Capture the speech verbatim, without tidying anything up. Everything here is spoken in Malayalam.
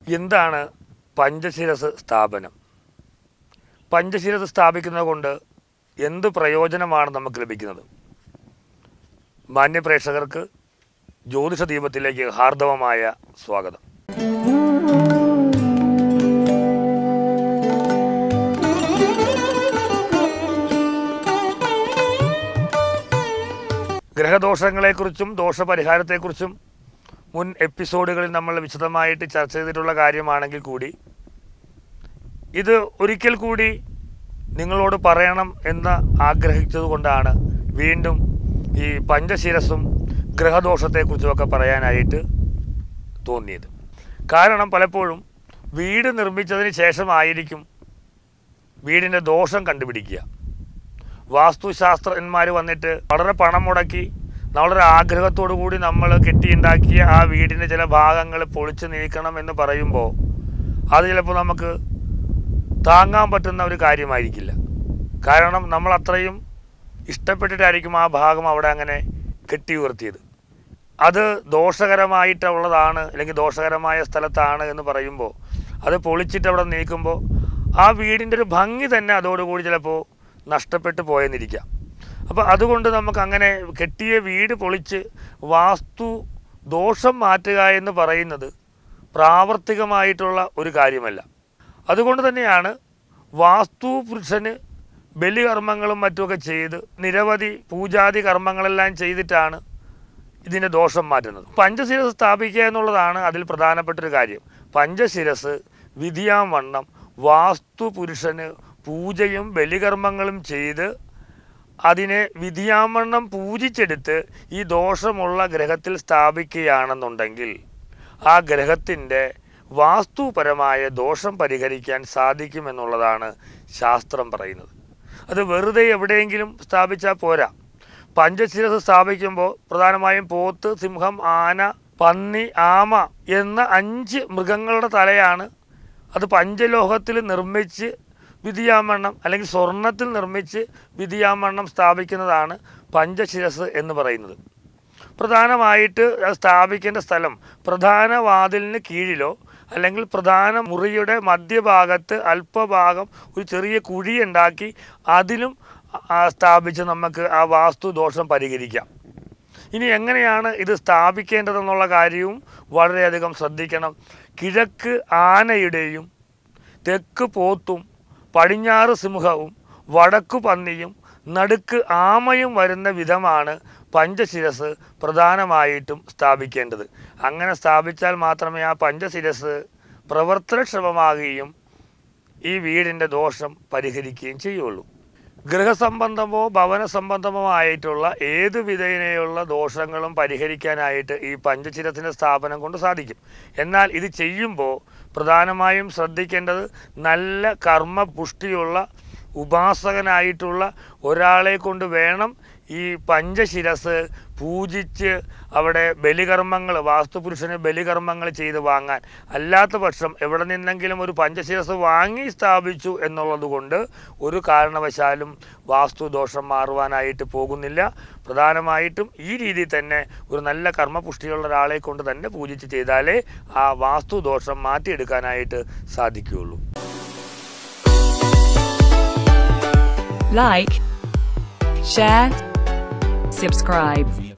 എന്താണ് പഞ്ചശിരസ് സ്ഥാപനം? പഞ്ചശിരസ് സ്ഥാപിക്കുന്നത് കൊണ്ട് എന്ത് പ്രയോജനമാണ് നമുക്ക് ലഭിക്കുന്നത്? മാന്യ പ്രേക്ഷകർക്ക് ജ്യോതിഷ ദീപത്തിലേക്ക് ഹാർദവമായ സ്വാഗതം. ഗ്രഹദോഷങ്ങളെക്കുറിച്ചും ദോഷപരിഹാരത്തെക്കുറിച്ചും മുൻ എപ്പിസോഡുകളിൽ നമ്മൾ വിശദമായിട്ട് ചർച്ച ചെയ്തിട്ടുള്ള കാര്യമാണെങ്കിൽ കൂടി ഇത് ഒരിക്കൽ കൂടി നിങ്ങളോട് പറയണം എന്ന് ആഗ്രഹിച്ചതുകൊണ്ടാണ് വീണ്ടും ഈ പഞ്ചശിരസും ഗ്രഹദോഷത്തെക്കുറിച്ചുമൊക്കെ പറയാനായിട്ട് തോന്നിയത്. കാരണം പലപ്പോഴും വീട് നിർമ്മിച്ചതിന് ശേഷമായിരിക്കും വീടിൻ്റെ ദോഷം കണ്ടുപിടിക്കുക. വാസ്തുശാസ്ത്രജ്ഞന്മാർ വന്നിട്ട് വളരെ പണം മുടക്കി വളരെ ആഗ്രഹത്തോടു കൂടി നമ്മൾ കെട്ടിയുണ്ടാക്കിയ ആ വീടിൻ്റെ ചില ഭാഗങ്ങൾ പൊളിച്ച് നീക്കണം എന്ന് പറയുമ്പോൾ അത് ചിലപ്പോൾ നമുക്ക് താങ്ങാൻ പറ്റുന്ന ഒരു കാര്യമായിരിക്കില്ല. കാരണം നമ്മൾ അത്രയും ഇഷ്ടപ്പെട്ടിട്ടായിരിക്കും ആ ഭാഗം അവിടെ അങ്ങനെ കെട്ടി ഉയർത്തിയത്. അത് ദോഷകരമായിട്ടുള്ളതാണ് അല്ലെങ്കിൽ ദോഷകരമായ സ്ഥലത്താണ് എന്ന് പറയുമ്പോൾ അത് പൊളിച്ചിട്ട് അവിടെ നീക്കുമ്പോൾ ആ വീടിൻ്റെ ഒരു ഭംഗി തന്നെ അതോടുകൂടി ചിലപ്പോൾ നഷ്ടപ്പെട്ടു പോയെന്നിരിക്കാം. അപ്പോൾ അതുകൊണ്ട് നമുക്ക് അങ്ങനെ കെട്ടിയ വീട് പൊളിച്ച് വാസ്തു ദോഷം മാറ്റുക എന്ന് പറയുന്നത് പ്രാവർത്തികമായിട്ടുള്ള ഒരു കാര്യമല്ല. അതുകൊണ്ട് തന്നെയാണ് വാസ്തു പുരുഷന് ബലികർമ്മങ്ങളും മറ്റുമൊക്കെ ചെയ്ത് നിരവധി പൂജാതി കർമ്മങ്ങളെല്ലാം ചെയ്തിട്ടാണ് ഇതിൻ്റെ ദോഷം മാറ്റുന്നത്. പഞ്ചശിരസ് സ്ഥാപിക്കുക എന്നുള്ളതാണ് അതിൽ പ്രധാനപ്പെട്ടൊരു കാര്യം. പഞ്ചശിരസ് വിധിയാം വണ്ണം വാസ്തു പുരുഷന് പൂജയും ബലികർമ്മങ്ങളും ചെയ്ത് അതിനെ വിധിയാമണ്ണം പൂജിച്ചെടുത്ത് ഈ ദോഷമുള്ള ഗ്രഹത്തിൽ സ്ഥാപിക്കുകയാണെന്നുണ്ടെങ്കിൽ ആ ഗ്രഹത്തിൻ്റെ വാസ്തുപരമായ ദോഷം പരിഹരിക്കാൻ സാധിക്കുമെന്നുള്ളതാണ് ശാസ്ത്രം പറയുന്നത്. അത് വെറുതെ എവിടെയെങ്കിലും സ്ഥാപിച്ചാൽ പോരാ. പഞ്ചശിരസ് സ്ഥാപിക്കുമ്പോൾ പ്രധാനമായും പോത്ത്, സിംഹം, ആന, പന്നി, ആമ എന്ന അഞ്ച് മൃഗങ്ങളുടെ തലയാണ് അത് പഞ്ചലോഹത്തിൽ നിർമ്മിച്ച് വിധിയാമണ്ണം അല്ലെങ്കിൽ സ്വർണത്തിൽ നിർമ്മിച്ച് വിധിയാമണ്ണം സ്ഥാപിക്കുന്നതാണ് പഞ്ചശിരസ് എന്ന് പറയുന്നത്. പ്രധാനമായിട്ട് സ്ഥാപിക്കേണ്ട സ്ഥലം പ്രധാന വാതിലിന് കീഴിലോ അല്ലെങ്കിൽ പ്രധാന മുറിയുടെ മധ്യഭാഗത്ത് അല്പഭാഗം ഒരു ചെറിയ കുഴിയുണ്ടാക്കി അതിലും സ്ഥാപിച്ച് നമുക്ക് ആ വാസ്തു ദോഷം പരിഹരിക്കാം. ഇനി എങ്ങനെയാണ് ഇത് സ്ഥാപിക്കേണ്ടതെന്നുള്ള കാര്യവും വളരെയധികം ശ്രദ്ധിക്കണം. കിഴക്ക് ആനയുടെയും തെക്ക് പോത്തും പടിഞ്ഞാറ് സിംഹവും വടക്കു പന്നിയും നടുക്ക് ആമയും വരുന്ന വിധമാണ് പഞ്ചശിരസ് പ്രധാനമായിട്ടും സ്ഥാപിക്കേണ്ടത്. അങ്ങനെ സ്ഥാപിച്ചാൽ മാത്രമേ ആ പഞ്ചശിരസ് പ്രവർത്തനക്ഷമമാകുകയും ഈ വീടിൻ്റെ ദോഷം പരിഹരിക്കുകയും ചെയ്യുള്ളൂ. ഗൃഹസംബന്ധമോ ഭവന സംബന്ധമോ ആയിട്ടുള്ള ഏതു വിധേനയുള്ള ദോഷങ്ങളും പരിഹരിക്കാനായിട്ട് ഈ പഞ്ചശിരസിൻ്റെ സ്ഥാപനം കൊണ്ട് സാധിക്കും. എന്നാൽ ഇത് ചെയ്യുമ്പോൾ പ്രധാനമായും ശ്രദ്ധിക്കേണ്ടത് നല്ല കർമ്മപുഷ്ടിയുള്ള ഉപാസകനായിട്ടുള്ള ഒരാളെ കൊണ്ട് വേണം ഈ പഞ്ചശിരസ് പൂജിച്ച് അവിടെ ബലികർമ്മങ്ങൾ വാസ്തുപുരുഷന് ബലികർമ്മങ്ങൾ ചെയ്ത് വാങ്ങാൻ. അല്ലാത്ത പക്ഷം എവിടെ നിന്നെങ്കിലും ഒരു പഞ്ചശിരസ് വാങ്ങി സ്ഥാപിച്ചു എന്നുള്ളത് കൊണ്ട് ഒരു കാരണവശാലും വാസ്തുദോഷം മാറുവാനായിട്ട് പോകുന്നില്ല. പ്രധാനമായിട്ടും ഈ രീതിയിൽ തന്നെ ഒരു നല്ല കർമ്മപുഷ്ടിയുള്ള ഒരാളെ കൊണ്ട് തന്നെ പൂജിച്ച് ചെയ്താലേ ആ വാസ്തുദോഷം മാറ്റിയെടുക്കാനായിട്ട് സാധിക്കുകയുള്ളൂ. Like, share, subscribe.